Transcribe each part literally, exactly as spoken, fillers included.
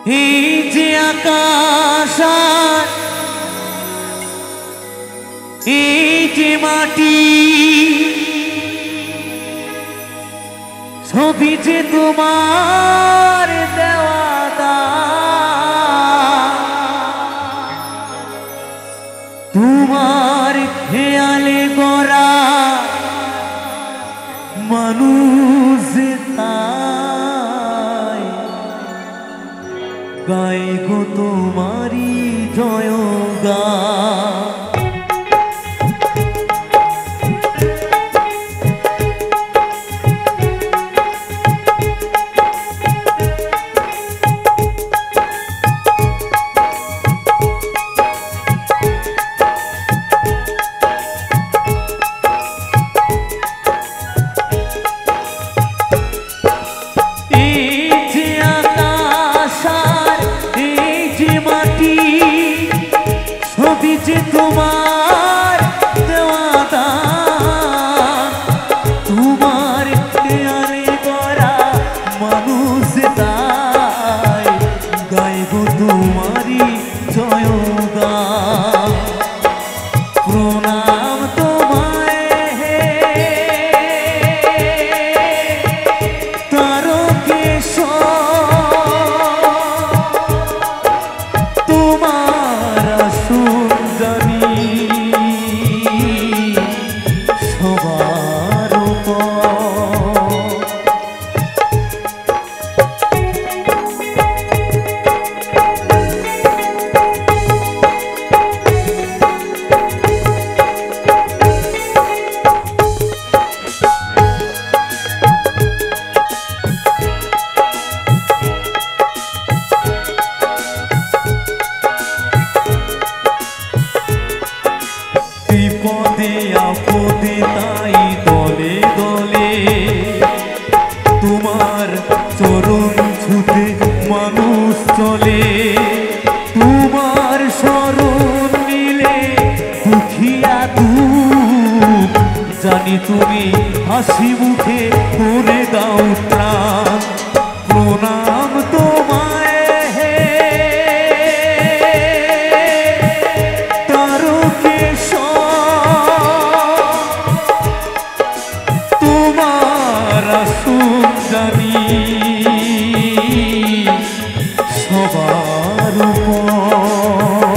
এই যে আকাশ আর এই যে মাটি ছবি যে তোমার দেওয়া দান, তোমার খেয়ালে গড়া মানুষ তাই গাই গো তোমারি জয়গান। তোমার দেওয়া দান, তোমার খেয়ালে গড়া মানুষ তাই গাইব তোমারই জয়গান। প্রণাম তোমায় হে তারকেশ্বর, তোমার আসন জানি সবার উপর। বিপদে আপদে তাই দলে দলে তোমার চরণ ছুতে মানুষ চলে, তোমার শরণ নিলে দুঃখিয়া দুঃখ জানি তুমি হাসি মুখে করে দাও ত্রাণ। প্রণাম তোমায় হে তোমার আসন জানি সবার উপর।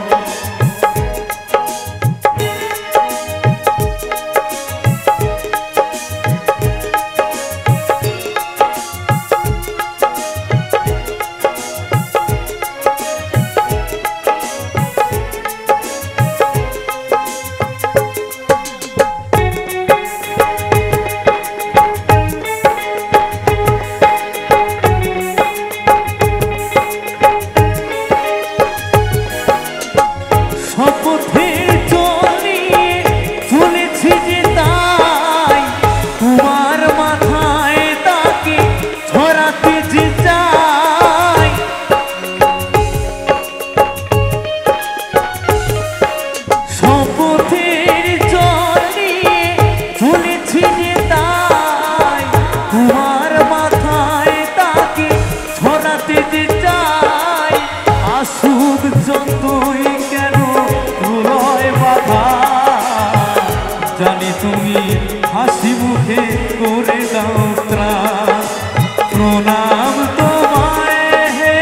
জানি তুমি হাসি মুখে করে দাও ত্রাণ। প্রণাম তোমায় হে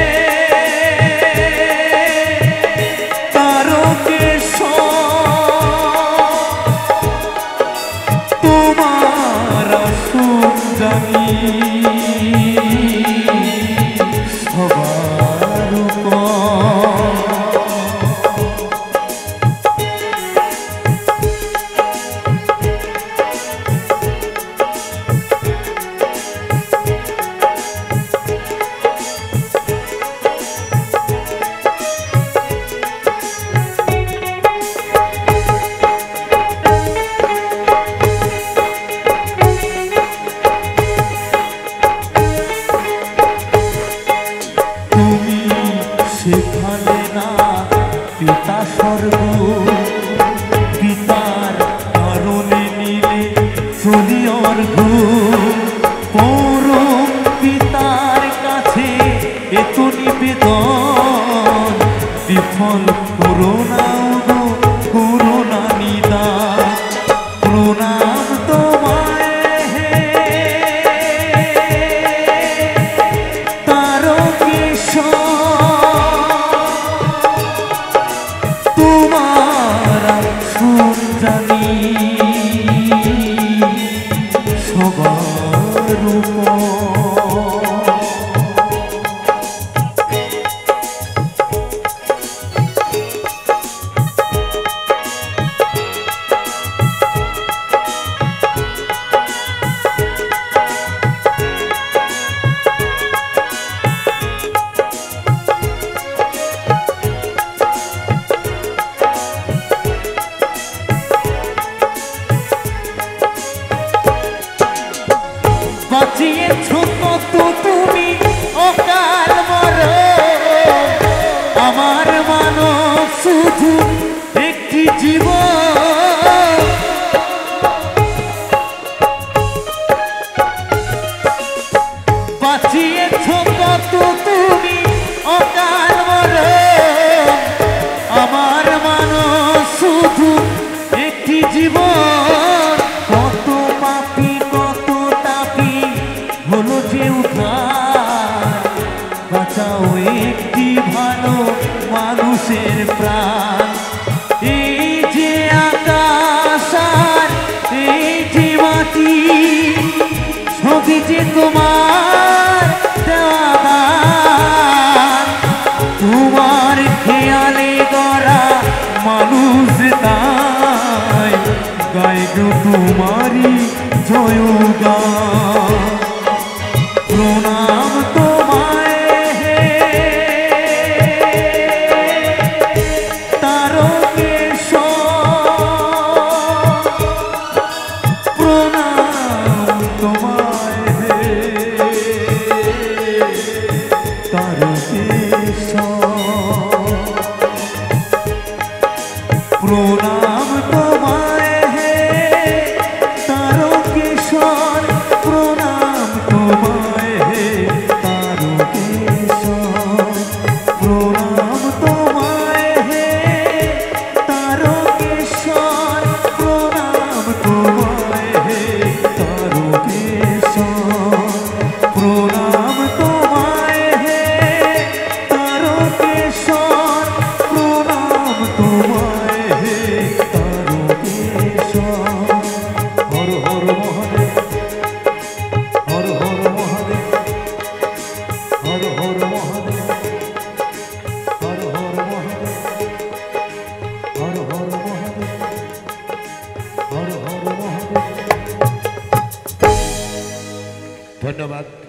তারকেশ্বর, তোমার আসন জানি সবার উপর। সুর জানি সবার উপর বাঁচিয়েছ কত তুমি অকাল মরণ আমার মানব শুধু একটি জীবন বাঁচিয়েছ কত তুমি অকাল মরণ আমার মানব শুধু একটি জীবন কত পাপী হলো যে উদ্ধার বাঁচাও একটি ভালো মানুষের প্রাণ এই যে আকাশ আর এই যে মাটি সবই যে তোমার দেওয়া দান তোমার খেয়ালে গড়া মানুষ তাই গায় গো তোমারই জয়গান প্রণাম তোমায় হে তারকেশ্বর প্রণাম তোমায় হে তারকেশ্বর প্রণাম তোমায় হে তারকেশ্বর প্রণাম তোমায় প্রণাম তোমায় হে তারকেশ্বর প্রণাম তোমায় হে তারকেশ্বর প্রণাম তোমায় হে তারকেশ্বর প্রণাম তোমায় হে তারকেশ্বর হর হর মহাদেব হর হর মহাদেব হর হর মহাদেব হর হর মহাদেব হর হর মহাদেব হর হর মহাদেব ধন্যবাদ।